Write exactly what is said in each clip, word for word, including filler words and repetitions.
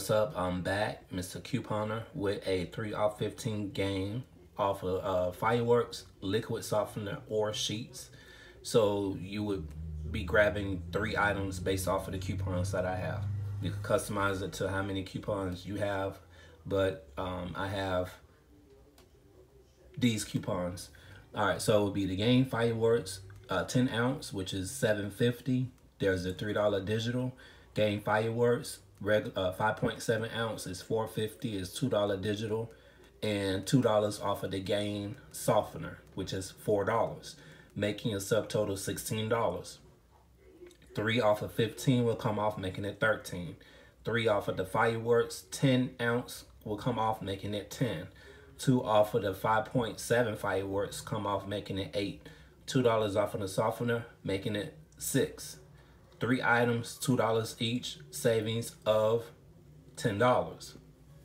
What's up? I'm back, Mister Couponer, with a three off fifteen game off of uh, Fireworks, liquid softener, or sheets. So you would be grabbing three items based off of the coupons that I have. You can customize it to how many coupons you have, but um, I have these coupons. All right, so it would be the game Fireworks, uh, ten ounce, which is seven fifty. There's a three dollar digital. Game Fireworks, Reg, uh, five point seven ounce is four fifty, is two dollar digital, and two dollars off of the Gain softener, which is four dollars, making a subtotal sixteen dollars. Three off of fifteen will come off, making it thirteen. Three off of the Fireworks, ten ounce will come off, making it ten. Two off of the five point seven Fireworks come off, making it eight. Two dollars off of the softener, making it six. Three items, two dollars each, savings of ten dollars.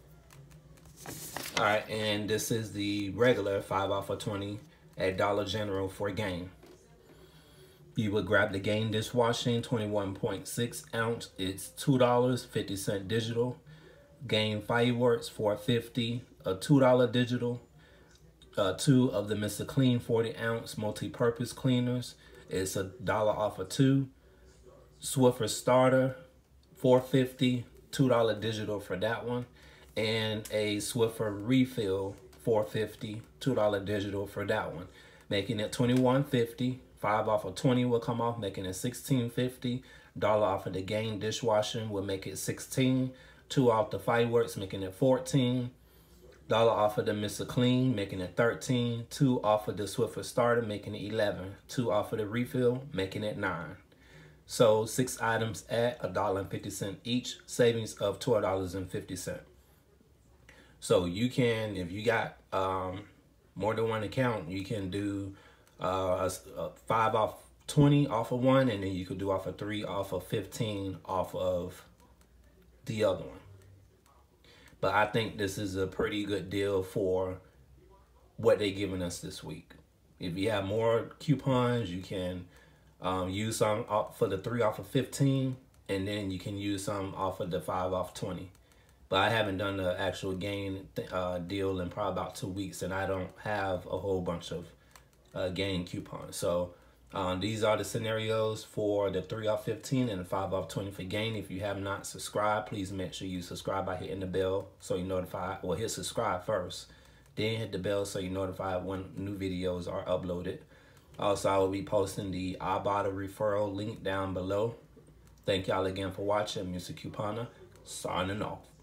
All right, and this is the regular five off of twenty at Dollar General for Gain. You would grab the Gain dishwashing twenty-one point six ounce. It's two dollars and fifty cents digital. Gain Fireworks four fifty, a two dollar digital. Uh, two of the Mister Clean forty ounce multi-purpose cleaners. It's a dollar off of two. Swiffer starter four fifty, two dollar digital for that one, and a Swiffer refill four fifty, two dollar digital for that one, making it twenty-one fifty. Five off of twenty will come off, making it sixteen fifty. Dollar off of the Gain dishwashing will make it sixteen. Two off the Fireworks, making it fourteen. Dollar off of the Mister Clean, making it thirteen. Two off of the Swiffer starter, making it eleven. Two off of the refill, making it nine. So six items at a dollar and fifty cents each, savings of twelve dollars and fifty cents. So you can, if you got um, more than one account, you can do uh, a, a five off twenty off of one, and then you could do off of three off of fifteen off of the other one. But I think this is a pretty good deal for what they're giving us this week. If you have more coupons, you can Um, use some off for the three off of fifteen, and then you can use some off of the five off twenty. But I haven't done the actual Gain uh, deal in probably about two weeks, and I don't have a whole bunch of uh, Gain coupons. So um, these are the scenarios for the three off fifteen and the five off twenty for Gain. If you have not subscribed, please make sure you subscribe by hitting the bell so you notify. Well, hit subscribe first, then hit the bell so you're notified when new videos are uploaded. Also, I will be posting the Ibotta referral link down below. Thank y'all again for watching. Mister Couponer, signing off.